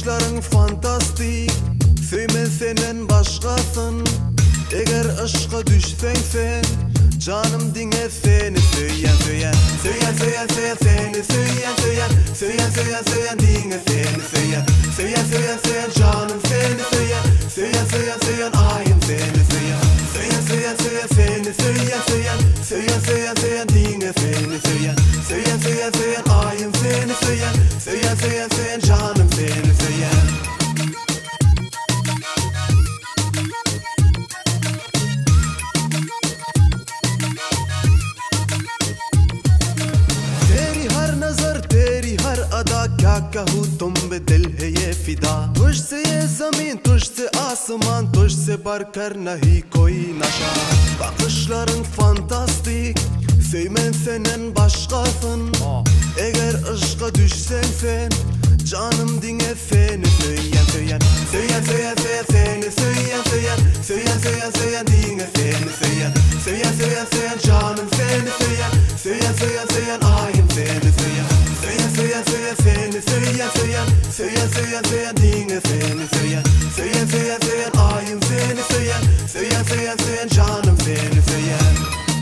Bakışların fantastik, sevmen senden başkasın. Eğer aşka düşsen sen, canım dinle seni söyleyen söyleyen. Söyleyen söyleyen söyleyen seni söyleyen söyleyen. Söyleyen söyleyen söyleyen dinle seni söyleyen. Söyleyen söyleyen söyleyen canım seni söyleyen. Söyleyen söyleyen söyleyen ayım seni söyleyen. Söyleyen söyleyen söyleyen seni söyleyen söyleyen. Söyleyen söyleyen söyleyen dinle seni söyleyen. Söyleyen söyleyen söyleyen ayım seni söyleyen. Söyleyen söyleyen söyleyen canım seni söyleyen. क्या कहूँ तुम पे दिल है ये फिदा तुझसे ये जमीन तुझसे आसमान तुझसे बढ़कर नहीं कोई नशा bakışların fantastik sevmen senden başkasın eğer aşka düşsen sen canım dinle seni söyleyen söyleyen söyleyen söyleyen söyleyen seni söyleyen söyleyen söyleyen söyleyen söyleyen dinle seni söyleyen söyleyen söyleyen söyleyen canım seni söyleyen söyleyen söyleyen söyleyen ayım seni söyleyen söyleyen söyleyen söyleyen seni söyleyen söyleyen söyleyen söyleyen söyleyen dinle seni söyleyen söyleyen söyleyen söyleyen ayım seni söyleyen söyleyen söyleyen söyleyen canım seni söyleyen.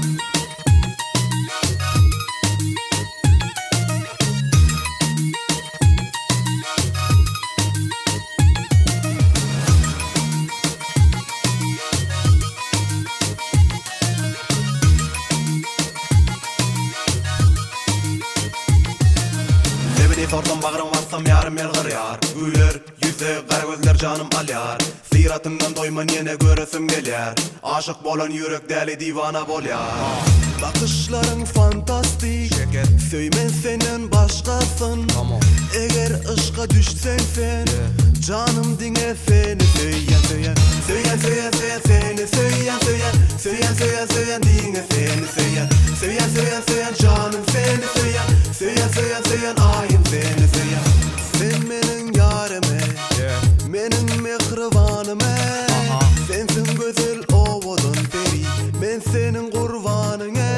Sordum bağrım varsam yarım el gıryar Güler, yüze, kara gözler canım alyar Siratından doyman yine göresim gelir Aşık bolan yürek deli divana bolyar Bakışların fantastik Söymen senden başkasın Eğer aşka düşsen sen canım dinle seni söyleyen söyleyen söyleyen söyleyen söyleyen seni söyleyen söyleyen söyleyen söyleyen söyleyen dinle seni söyleyen söyleyen söyleyen söyleyen canım seni söyleyen söyleyen söyleyen söyleyen ayım seni söyleyen. Sen benim yarime benim mehribanime sensin güzel ovodun peri ben senin kurbanına.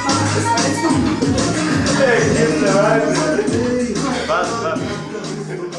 Bas.